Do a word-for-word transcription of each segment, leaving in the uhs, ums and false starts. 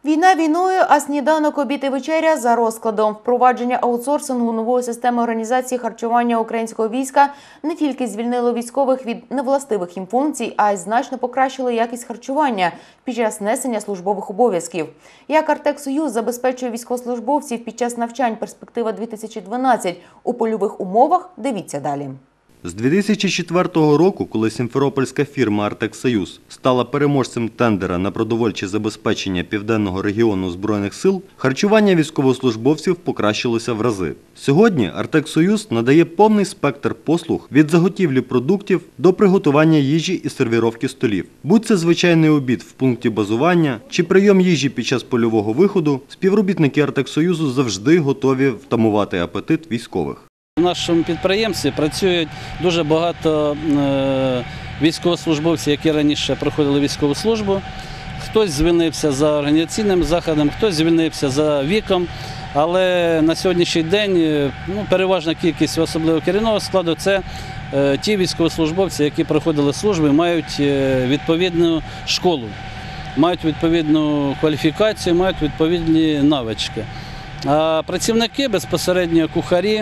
Війна війною, а сніданок, обід і вечеря за розкладом. Впровадження аутсорсингу нової системи організації харчування українського війська не тільки звільнило військових від невластивих їм функцій, а й значно покращило якість харчування під час несення службових обов'язків. Як Артек-Союз забезпечує військовослужбовців під час навчань «Перспектива дві тисячі дванадцять» у польових умовах, дивіться далі. З дві тисячі четвертого року, коли сімферопольська фірма «Артек-Союз» стала переможцем тендера на продовольче забезпечення південного регіону Збройних сил, харчування військовослужбовців покращилося в рази. Сьогодні «Артек-Союз» надає повний спектр послуг від заготівлі продуктів до приготування їжі і сервіровки столів. Будь це звичайний обід в пункті базування чи прийом їжі під час польового виходу, співробітники «Артек-Союзу» завжди готові втамувати апетит військових. У нашому підприємстві працюють дуже багато військовослужбовців, які раніше проходили військову службу. Хтось звільнився за організаційним заходом, хтось звільнився за віком. Але на сьогоднішній день ну, переважна кількість особливо керівного складу – це е, ті військовослужбовці, які проходили службу і мають е, відповідну школу, мають відповідну кваліфікацію, мають відповідні навички. А працівники, безпосередньо кухарі,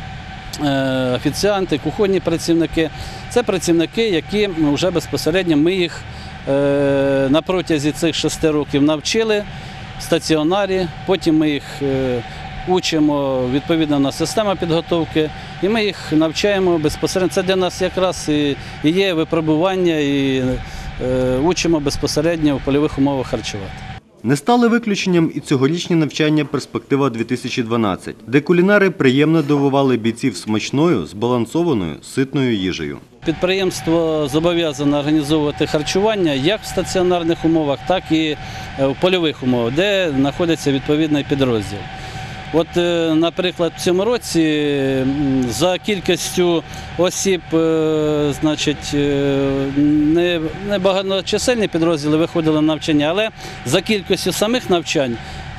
офіціанти, кухонні працівники – це працівники, які вже безпосередньо ми їх на протязі цих шести років навчили в стаціонарі, потім ми їх учимо відповідно на систему підготовки і ми їх навчаємо безпосередньо. Це для нас якраз і є випробування, і учимо безпосередньо в польових умовах харчувати. Не стали виключенням і цьогорічні навчання «Перспектива дві тисячі дванадцять», де кулінари приємно дивували бійців смачною, збалансованою, ситною їжею. Підприємство зобов'язане організовувати харчування як в стаціонарних умовах, так і в польових умовах, де знаходиться відповідний підрозділ. От, наприклад, в цьому році за кількістю осіб, значить, не, не багаточисельні підрозділи виходили на навчання, але за кількістю самих навчань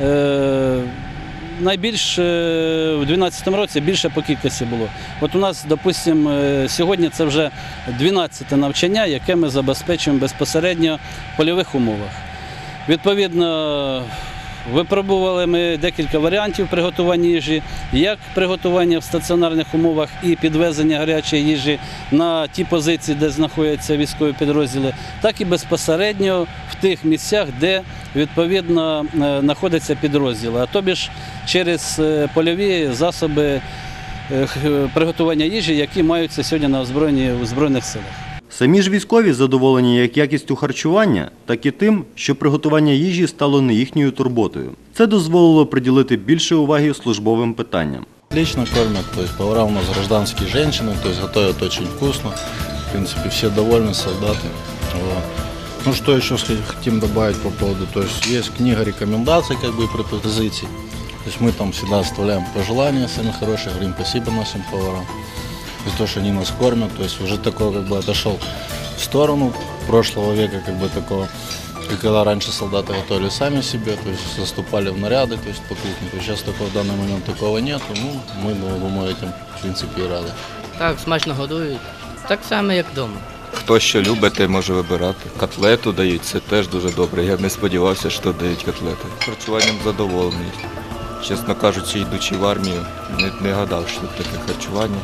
найбільш у дві тисячі дванадцятому році більше по кількості було. От у нас, допустимо, сьогодні це вже дванадцяте навчання, яке ми забезпечуємо безпосередньо в польових умовах. Відповідно, випробували ми декілька варіантів приготування їжі, як приготування в стаціонарних умовах і підвезення гарячої їжі на ті позиції, де знаходяться військові підрозділи, так і безпосередньо в тих місцях, де відповідно знаходяться підрозділи, а тобі ж через польові засоби приготування їжі, які маються сьогодні на озброєнні у Збройних силах. Самі ж військові задоволені як якістю харчування, так і тим, що приготування їжі стало не їхньою турботою. Це дозволило приділити більше уваги службовим питанням. Отлично кормят, то есть повара у нас гражданские женщины, то есть готовят очень вкусно. В принципе, все довольны, солдаты. Вот. Ну, что еще хотим добавить по поводу, то есть есть книга рекомендаций, как бы, и пропозиций. То есть мы там всегда оставляем пожелания самые хорошие, говорим спасибо нашим поварам за то, что они нас кормят. То есть уже такой, как бы, отошел в сторону прошлого века, как бы, такого, когда раньше солдаты готовили сами себе, то есть заступали в наряды, то есть по кухне. То есть сейчас такого, в данный момент такого нет, ну, мы, думаю, этим, в принципе, и рады. Так, смачно годують, так само, як вдома. Хто що любить, той може вибирати. Котлету дають, це теж дуже добре. Я не сподівався, що дають котлети. Харчуванням задоволений. Чесно кажучи, йдучи в армію, не, не гадав, що таке харчування.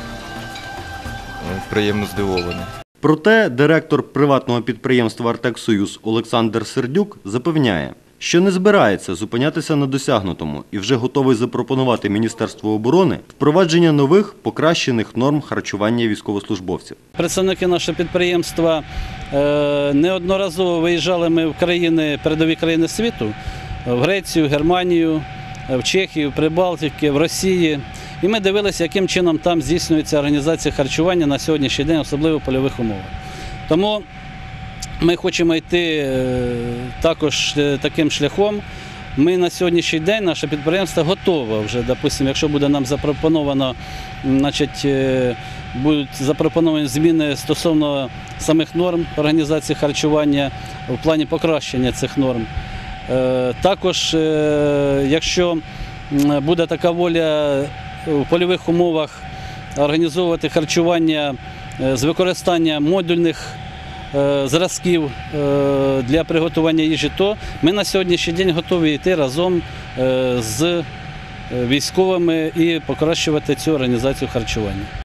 Приємно здивований. Проте директор приватного підприємства «Артек-Союз» Олександр Сердюк запевняє, що не збирається зупинятися на досягнутому і вже готовий запропонувати Міністерству оборони впровадження нових покращених норм харчування військовослужбовців. Представники нашого підприємства неодноразово виїжджали ми в країни, передові країни світу, в Грецію, Германію, в Чехію, в Прибалтиці, в Росії. І ми дивилися, яким чином там здійснюється організація харчування на сьогоднішній день, особливо в польових умовах. Тому ми хочемо йти також таким шляхом. Ми на сьогоднішній день, наше підприємство готове вже, допустимо, якщо буде нам запропоновано, значить, будуть запропоновані зміни стосовно самих норм організації харчування в плані покращення цих норм. Також, якщо буде така воля в польових умовах організовувати харчування з використанням модульних е, зразків е, для приготування їжі, то ми на сьогоднішній день готові йти разом е, з військовими і покращувати цю організацію харчування.